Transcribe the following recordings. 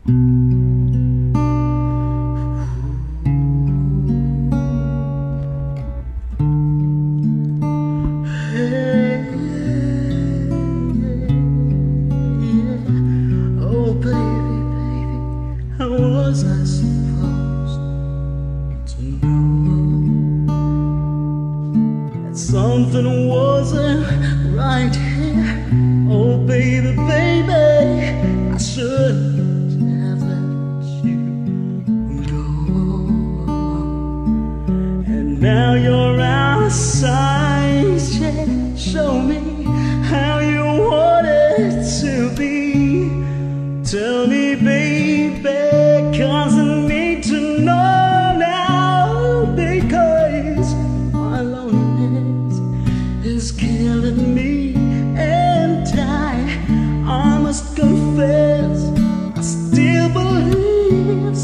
Oh baby, baby, how was I supposed to know that something wasn't right here? Oh baby, baby, I shouldn't have let you go. And now you're outside, yeah, show me how you want it to be. Tell me, baby, 'cause I need to know now, because my loneliness is killing me, and I must confess, I still believe,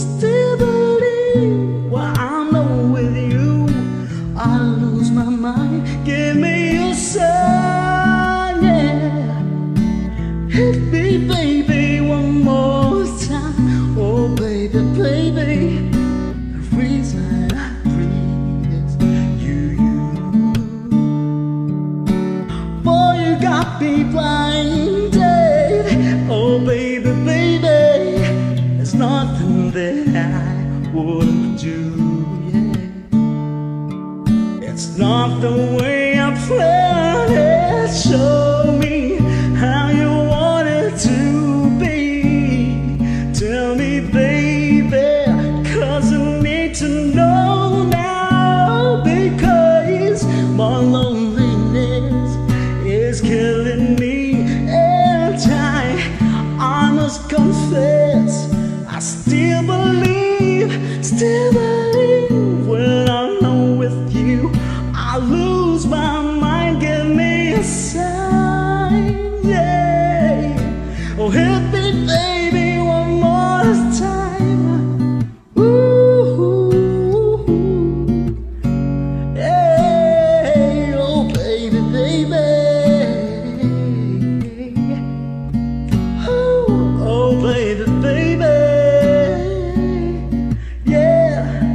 when I'm not with you, I lose my mind. Give me a sign, yeah, hit me, baby, one more time. Oh baby, baby, the reason I breathe is you. Boy, you got me blinded. Oh baby, baby, there's nothing that I wouldn't do, yeah. It's not the way I planned it. Show me how you want it to be. Tell me, baby, 'cause I need to know now, because my loneliness is killing me, and I must confess, I still believe, when I'm not with you, I lose my mind. Give me a sign, yeah. Oh, hit me, baby, one more time. Ooh, yeah. Oh, baby, baby. Oh, baby, baby. Yeah.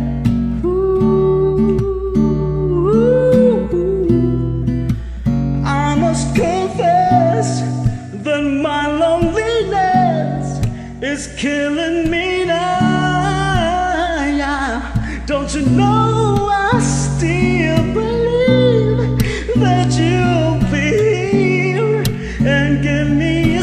I must confess that my loneliness is killing me now, yeah. Don't you know I still believe that you'll be here and give me a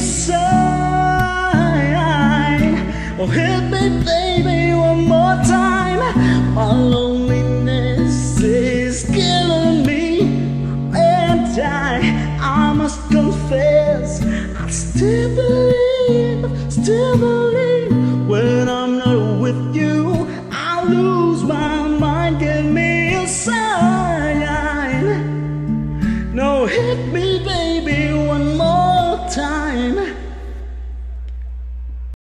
sign. Oh, hit me, baby, one more time. My loneliness is killing me, and I must confess, I still believe, when I